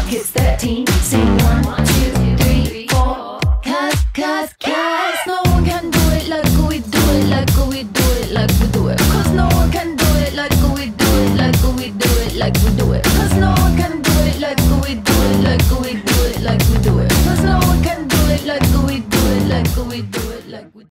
clock hits 13. Sing 1, 2, 3, 4. Cause no one can do it like we do it, like we do it, like we do it. Cause no one can do it like we do it, like we do it, like we do it. Cause no one can do it like we do it, like we do it, like we do it. Cause no one can do it like we do it, like we do it, like we do it.